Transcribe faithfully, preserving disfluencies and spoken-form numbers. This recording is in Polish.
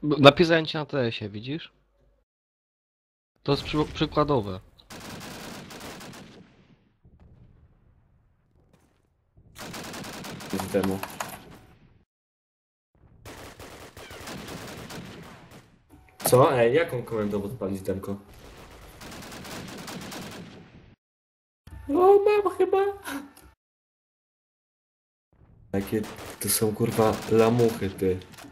Napisałem ci na T S ie, widzisz? To jest przy, przykładowe. Z temu. Co? Ej, jaką komendą odpalić demko? O, mam chyba. Jakie to są kurwa lamuchy, ty.